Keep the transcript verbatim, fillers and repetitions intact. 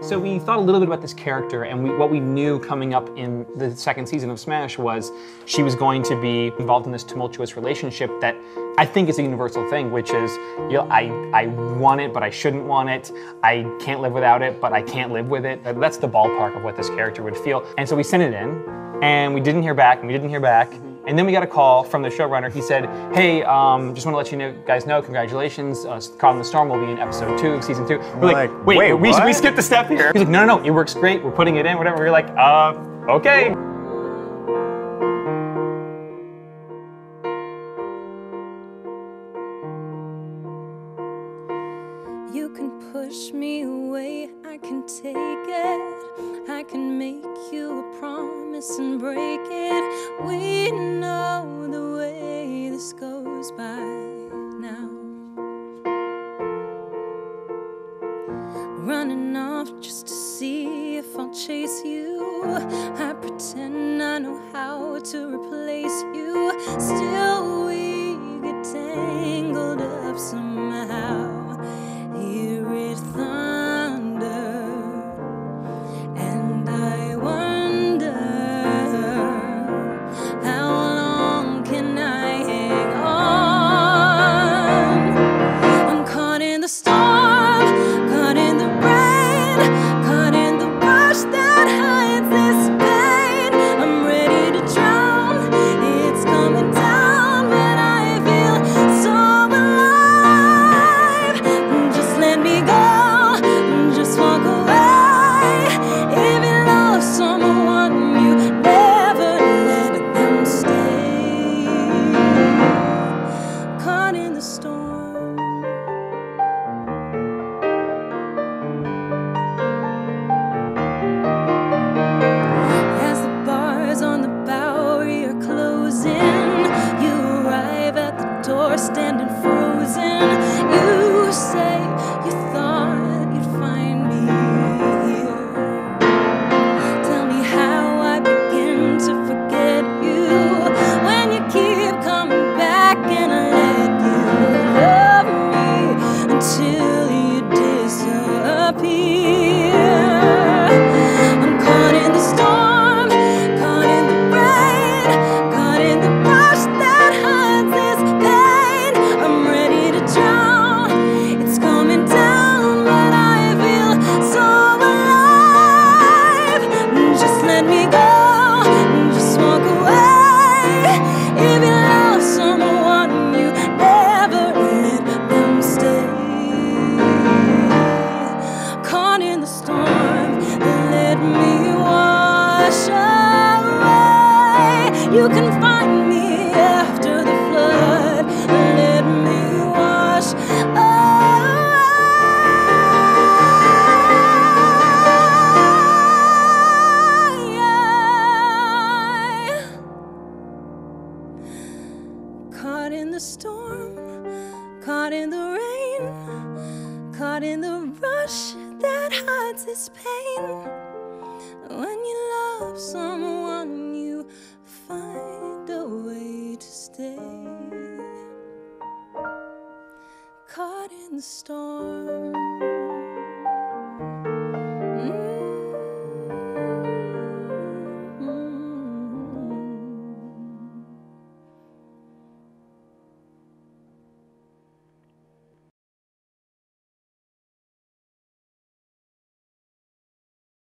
So we thought a little bit about this character, and we, what we knew coming up in the second season of Smash was she was going to be involved in this tumultuous relationship that I think is a universal thing, which is, you know, I, I want it, but I shouldn't want it. I can't live without it, but I can't live with it. That's the ballpark of what this character would feel. And so we sent it in, and we didn't hear back, and we didn't hear back. And then we got a call from the showrunner. He said, hey, um, just want to let you know, guys know, congratulations. Uh, Caught in the Storm will be in episode two of season two. We're like, like wait, wait we, we skipped a step here. He's like, no, no, no, it works great. We're putting it in, whatever. We're like, uh, okay. You can push me away, I can take it. I can make you a promise and break it. We know the way this goes by now. Running off just to see if I'll chase you. I pretend I know how to replace you. Still we get tangled up somehow. Hear it thunder, and I wonder how long can I hang on? I'm caught in the storm, caught in the rain, caught in the rush that hides this pain. I'm ready to drown, it's coming down, but I feel so alive. Just let me go, just walk away. If you love someone, you never let them stay. Caught in the storm. As the bars on the Bowery are closing, you arrive at the door standing frozen. You say you thought you'd find me here. Tell me how I begin to forget you when you keep coming back, and I let you love me until you disappear. I'm caught in the storm, caught in the rain, caught in the rush that hides this pain. I'm ready to drown, it's coming down, but I feel so alive. Just let me go, just walk away. If you love someone, you never let them stay. Caught in the storm, let me wash away. You can find me after the flood. Let me wash away. Caught in the storm, caught in the rain, caught in the rush that hides this pain. When you love someone, you find a way to stay. Caught in the storm.